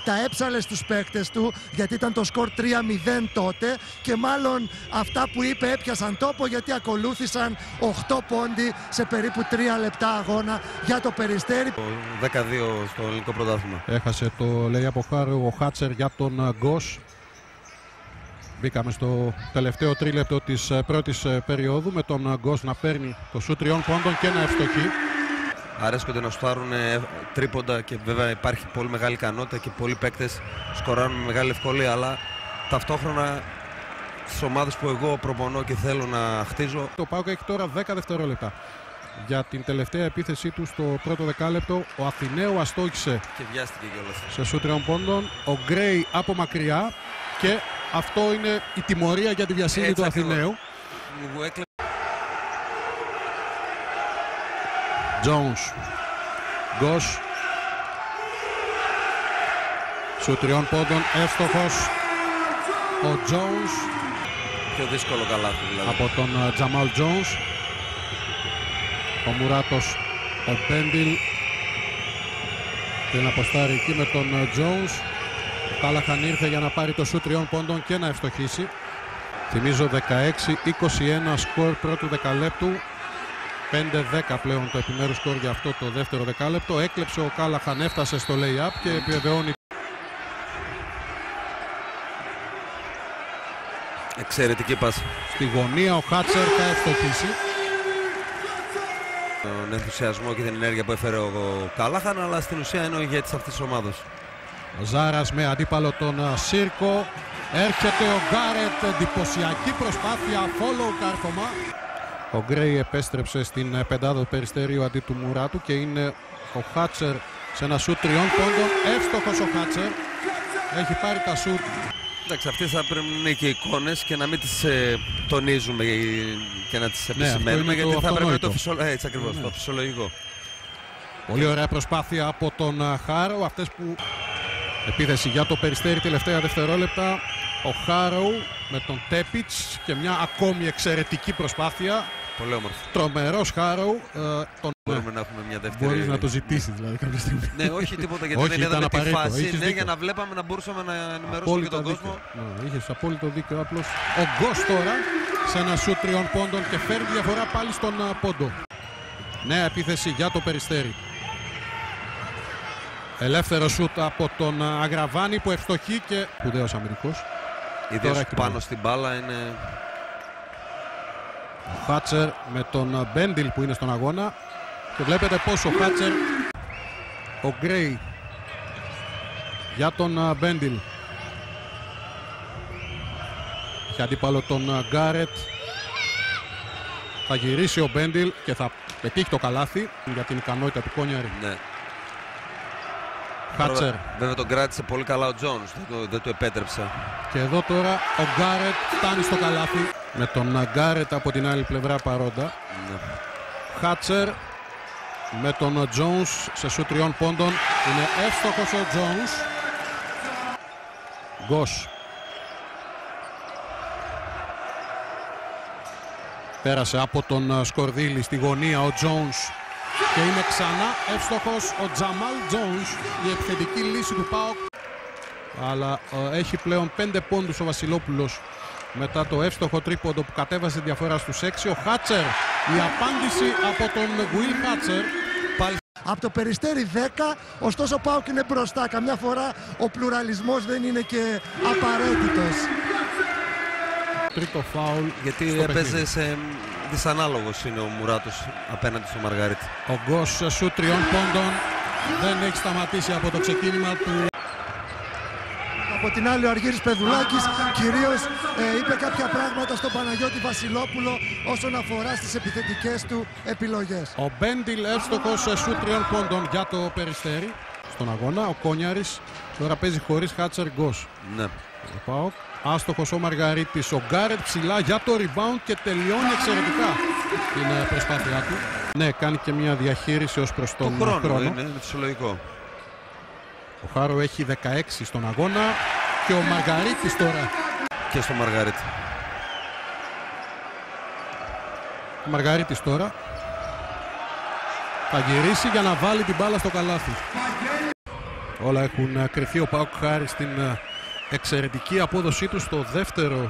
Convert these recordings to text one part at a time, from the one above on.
τα έψαλε στους παίκτες του, γιατί ήταν το σκορ 3-0 τότε, και μάλλον αυτά που είπε έπιασαν τόπο, γιατί ακολούθησαν 8 πόντι σε περίπου 3 λεπτά αγώνα για το Περιστέρι. 12 στο ελληνικό πρωτάθλημα. Έχασε το λέει από Χάρου ο Χάτσερ για τον Γκος. Μπήκαμε στο τελευταίο τρίλεπτο της πρώτης περίοδου με τον Γκος να παίρνει το σουτ 3 πόντων και να ευστοχεί. Αρέσκονται να σουτάρουν τρίποντα και βέβαια υπάρχει πολύ μεγάλη ικανότητα και πολλοί παίκτες σκοράρουν με μεγάλη ευκολία, αλλά ταυτόχρονα στις ομάδες που εγώ προπονώ και θέλω να χτίζω. Το ΠΑΟΚ έχει τώρα 10 δευτερόλεπτα για την τελευταία επίθεσή του στο πρώτο δεκάλεπτο. Ο Αθηναίου αστόχησε Και βιάστηκε κιόλας. σε σουτ 3 πόντων. Ο Γκρέι από μακριά και αυτό είναι η τιμωρία για τη βιασύνη του Αθηναίου. Jones, Γκος, σουτ 3 πόντων, εύστοχος ο Jones. Πιο δύσκολο καλάθι δηλαδή. Από τον Τζαμάλ Jones. Ο Μουράτος, ο Μπέντιλ θέλει να αποστάρει εκεί με τον Jones. Ο Κάλαχαν ήρθε για να πάρει το σουτ 3 πόντων και να ευστοχίσει. Θυμίζω 16-21 σκορ πρώτου δεκαλέπτου. 5-10 πλέον το επιμέρους σκορ για αυτό το δεύτερο δεκάλεπτο. Έκλεψε ο Κάλαχαν, έφτασε στο lay-up και επιβεβαιώνει. Εξαιρετική πάση. Στη γωνία ο Χάτσερ θα ευστοχίσει. Τον ενθουσιασμό και την ενέργεια που έφερε ο Κάλαχαν, αλλά στην ουσία είναι ο ηγέτης αυτής της ομάδας. Ο Ζάρας με αντίπαλο τον Σίρκο. Έρχεται ο Γκάρετ, εντυπωσιακή προσπάθεια, follow κάρφωμα. Ο Γκρέι επέστρεψε στην πεντάδα του Περιστέριου αντί του Μουράτου και είναι ο Χάτσερ σε ένα σουτ 3 πόντων. Εύστοχος ο Χάτσερ. Έχει πάρει τα σουτ. Εντάξει, αυτές θα πρέπει να είναι και εικόνες και να μην τις τονίζουμε και να τις επισημαίνουμε, γιατί θα πρέπει να το έτσι ακριβώς, το φυσιολογικό. Πολύ ωραία προσπάθεια από τον Χάρο. Αυτές που επίθεση για το Περιστέρι τελευταία δευτερόλεπτα. Ο Χάρο με τον Τέπιτς και μια ακόμη εξαιρετική προσπάθεια. Πολύ όμορφο. Τρομερός Χάρο. Μπορούμε να έχουμε μια δεύτερη. Μπορείς να το ζητήσεις δηλαδή κάποια στιγμή. Ναι, όχι τίποτα, γιατί δεν είδαμε τη φάση. Ναι, για να βλέπαμε, να μπορούσαμε να ενημερώσουμε και τον κόσμο. Ναι, είχες απόλυτο δίκιο. Απλώς ο Γκος τώρα σε ένα σουτ 3 πόντων και φέρνει διαφορά πάλι στον πόντο. Νέα επίθεση για το Περιστέρι. Ελεύθερο σουτ από τον Αγραβάνη που ευστοχεί και σπουδαίος αμυντικός. Ιδίως πάνω στην μπάλα είναι. Ο Χάτσερ με τον Μπέντιλ που είναι στον αγώνα και βλέπετε πως ο Χάτσερ, ο Γκρέι για τον Μπέντιλ, έχει αντίπαλο τον Γκάρετ. Θα γυρίσει ο Μπέντιλ και θα πετύχει το καλάθι για την ικανότητα του Κόνιαρη. Ναι. Χάτσερ. Βέβαια τον κράτησε πολύ καλά ο Τζόνς, δεν του επέτρεψε. Και εδώ τώρα ο Γκάρετ φτάνει στο καλάθι με τον Γκάρετ από την άλλη πλευρά παρόντα. Ναι. Χάτσερ με τον Τζόνς σε σουτ 3 πόντων. Είναι εύστοχος ο Τζόνς. Γκος. Πέρασε από τον Σκορδίλη στη γωνία ο Τζόνς. Και είναι ξανά εύστοχος ο Τζαμάλ Τζόνς, η επιθετική λύση του ΠΑΟΚ. Αλλά έχει πλέον 5 πόντους ο Βασιλόπουλος μετά το εύστοχο τρίποντο που κατέβασε διαφορά στους 6. Ο Χάτσερ, η απάντηση από τον Γουίλ Χάτσερ. Από το Περιστέρι 10, ωστόσο ο ΠΑΟΚ είναι μπροστά. Καμιά φορά ο πλουραλισμός δεν είναι και απαραίτητος. Τρίτο φάουλ. Γιατί έπαιζε σε δυσανάλογος είναι ο Μουράτος απέναντι στο Μαργαρίτη. Ο Γκος σουτ 3 πόντων δεν έχει σταματήσει από το ξεκίνημα του. Από την άλλη ο Αργύρης Πεδουλάκης κυρίως είπε κάποια πράγματα στον Παναγιώτη Βασιλόπουλο όσον αφορά στις επιθετικές του επιλογές. Ο Μπέντιλ εύστοχος σε σουτ 3 πόντων για το Περιστέρι στον αγώνα. Ο Κόνιαρης τώρα παίζει χωρίς Χάτσερ Γκος. Ναι. Ο ΠΑΟΚ. Άστοχος ο Μαργαρίτης. Ο Γκάρετ ψηλά για το rebound και τελειώνει εξαιρετικά την προσπάθειά του. Ναι, κάνει και μια διαχείριση ως προς τον χρόνο. Είναι φυσιολογικό. Ο Χάρο έχει 16 στον αγώνα και ο Μαργαρίτης τώρα. Και στο Μαργαρίτη. Ο Μαργαρίτης τώρα θα γυρίσει για να βάλει την μπάλα στο καλάθι. Όλα έχουν κρυφθεί. Ο ΠΑΟΚ χάρη στην εξαιρετική απόδοσή του στο δεύτερο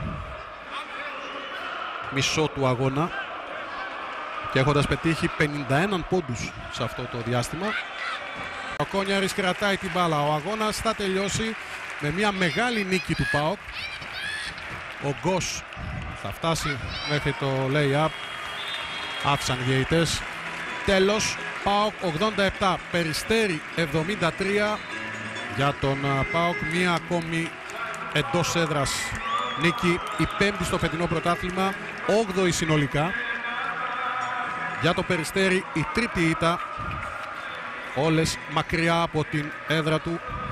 μισό του αγώνα και έχοντας πετύχει 51 πόντους σε αυτό το διάστημα. Ο Κόνιαρης κρατάει την μπάλα. Ο αγώνας θα τελειώσει με μια μεγάλη νίκη του ΠΑΟΚ. Ο Γκος θα φτάσει μέχρι το lay-up. Άφησαν οι διαιτητές. Τέλος, ΠΑΟΚ 87, Περιστέρι 73. Για τον ΠΑΟΚ μία ακόμη εντός έδρας νίκη, η πέμπτη στο φετινό πρωτάθλημα, 8η συνολικά. Για το Περιστέρι η τρίτη ήττα, όλες μακριά από την έδρα του.